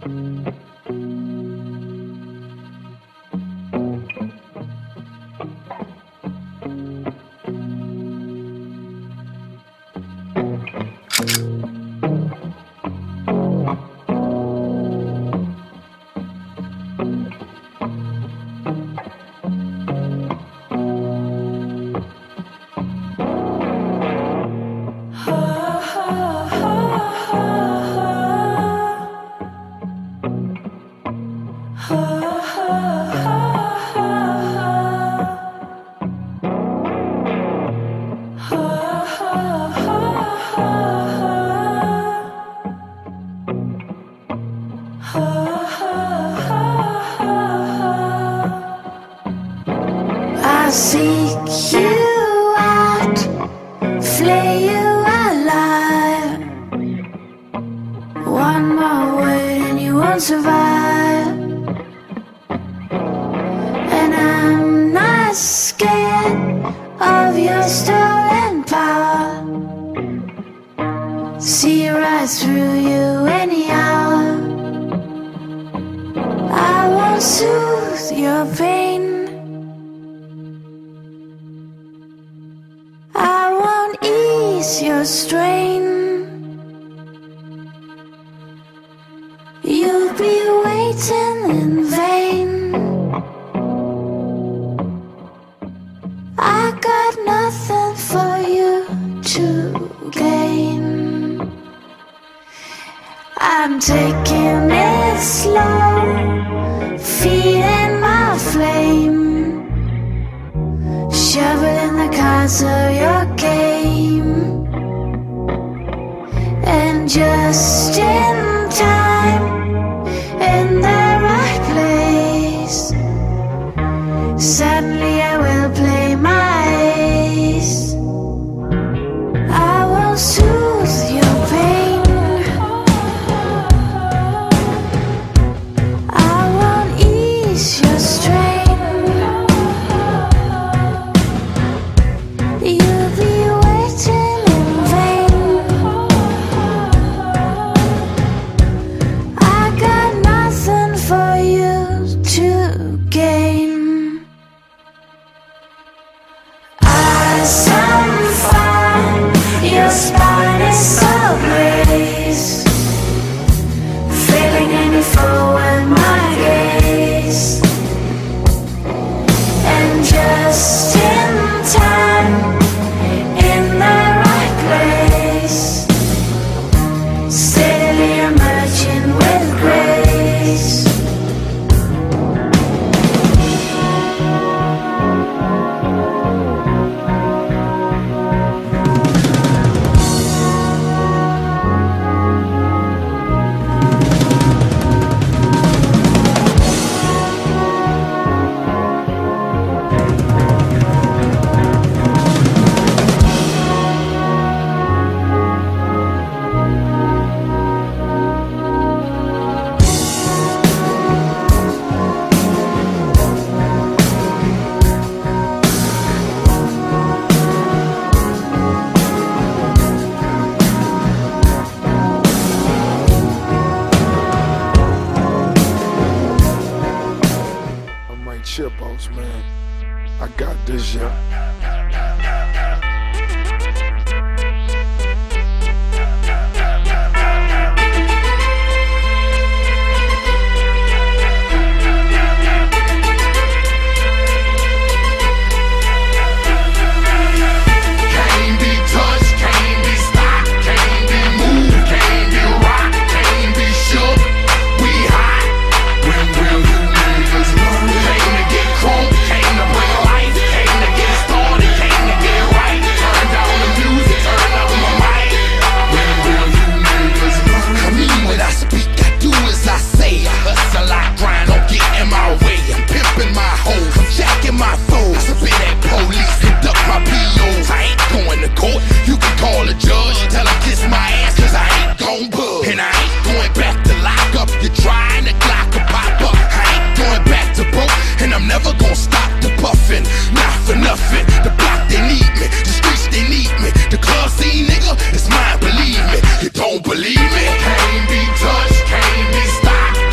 I seek you out, flay you alive. One more word and you won't survive. And I'm not scared of your stolen power. See right through you anyhow. I won't soothe your pain. I won't ease your strain. You'll be waiting in vain. I got nothing for you to gain. I'm taking it slow, feeding my flame, shoveling the cards of your game. And just in time, in the right place, suddenly I will play my ace. I will soothe your pain. I won't ease your strain. You'll be waiting in vain. I got nothing for you to gain. Eyes on fire, your spine is so braced, feeling any forward my gaze. And just in time, in the right place, steadily emerging with grace. Chill, boss man. I got this, yeah. Believe me, can't be touched, can't be stopped.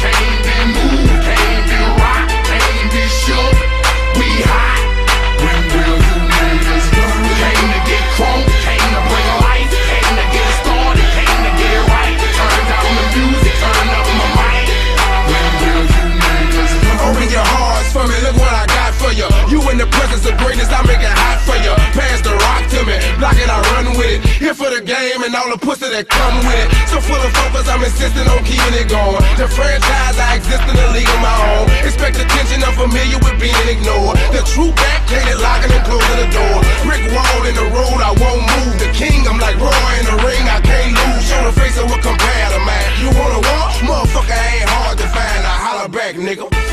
the pussy that come with it. So full of focus, I'm insisting on keeping it going. The franchise, I exist in a league of my own. Expect attention, I'm familiar with being ignored. The true backdated, locking and closing the door. Brick wall in the road, I won't move. The king, I'm like Roy in the ring, I can't lose. Show the face of a compare to man. You wanna walk? Motherfucker ain't hard to find. I holler back, nigga.